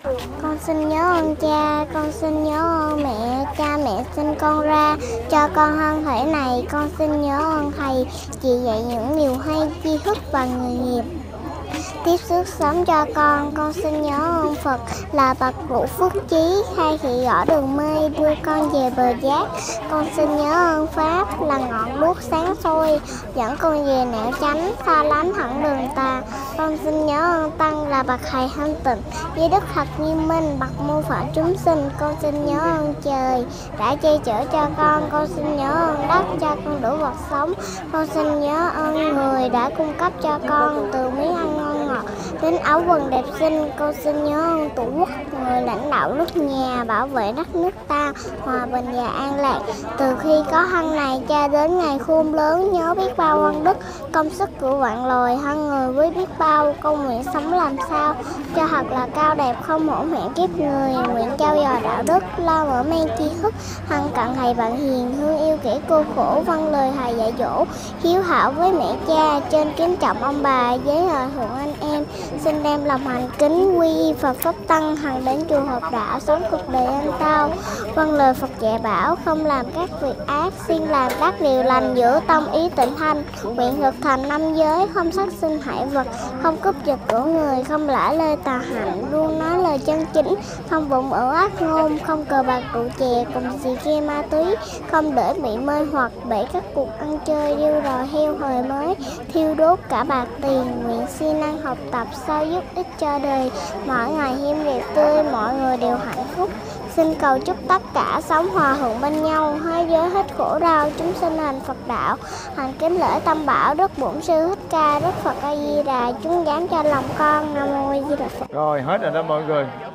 Con xin nhớ ơn cha, con xin nhớ ơn mẹ, cha mẹ sinh con ra cho con hơn thể này. Con xin nhớ ơn thầy chỉ dạy những điều hay, tri thức và nghề nghiệp tiếp sức sống cho con xin nhớ ơn Phật là bậc cụ phước trí, khai thị rõ đường mê đưa con về bờ giác. Con xin nhớ ơn Pháp là ngọn đuốc sáng soi dẫn con về nẻo chánh, xa lánh hẳn đường tà. Con xin nhớ ơn Tăng là bậc thầy thanh tịnh, với đức thật nghiêm minh, bậc mô phạm chúng sinh. Con xin nhớ ơn trời đã che chở cho con xin nhớ ơn đất cho con đủ vật sống. Con xin nhớ ơn người đã cung cấp cho con từ miếng ăn ngon ngọt đến áo quần đẹp xinh. Con xin nhớ ơn Tổ quốc, người lãnh đạo nước nhà, bảo vệ đất nước ta hòa bình và an lạc. Từ khi có thân này cha đến ngày khôn lớn, nhớ biết bao ân đức công sức của vạn loài, thân người với biết bao con nguyện sống làm sao cho thật là cao đẹp, không hổ hẹn kiếp người. Nguyện trao dồi đạo đức, lo mở mang tri thức, thân cận thầy bạn hiền, thương yêu kẻ cô khổ, vâng lời thầy dạy dỗ, hiếu thảo với mẹ cha, trên kính trọng ông bà, với hòa thượng anh em. Xin đem lòng thành kính quy y Phật pháp tăng, hằng đến chùa Hợp Đạo, sống cuộc đời an tao, vâng lời Phật dạy bảo, không làm các việc ác, xin làm các điều lành, giữ tâm ý tịnh thanh. Nguyện thực thành năm giới, không sát sinh hại vật, không cướp giật của người, không lả lơi tà hạnh, luôn nói lời chân chính, không bụng ở ác ngôn, không cờ bạc rượu chè cùng xì ke ma túy, không để bị mê hoặc bởi các cuộc ăn chơi điêu đò heo hời mới, thiêu đốt cả bạc tiền. Nguyện siêng năng học tập sao giúp ích cho đời, mỗi ngày hiêm đẹp tươi, mọi người đều hạnh phúc. Xin cầu chúc tất cả sống hòa thuận bên nhau, hai giới hết khổ đau, chúng sinh hành Phật đạo, hành kính lễ Tam Bảo, Đức Bổn Sư Thích Ca, Đức Phật A Di Đà, chúng dám cho lòng con. Nam mô A Di Đà Phật. Rồi hết rồi đó mọi người.